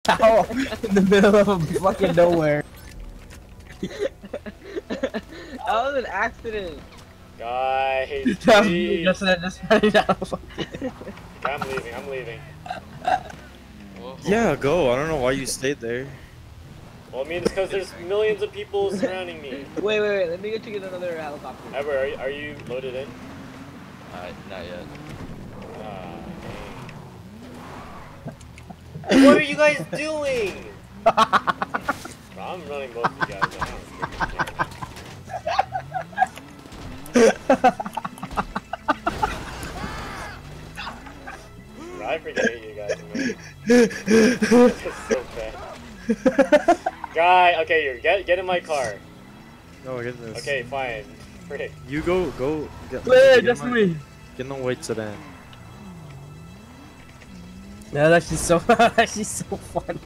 How in the middle of a fucking nowhere. That was an accident. Guys, please. Just running down. I'm leaving. Whoa. Yeah, go. I don't know why you stayed there. Well, I mean, it's because there's millions of people surrounding me. Wait. Let me go to get another helicopter. Ever, are you loaded in? Not yet. What are you guys doing? I'm running both of you guys. I don't freaking care. I freaking hate you guys, man. This is so bad. Guy, okay, get in my car. No, get this. Okay, fine. Frick. You go. Get, Wait, get just in me. Get in the white sedan. Yeah, that's just so. That's just so fun.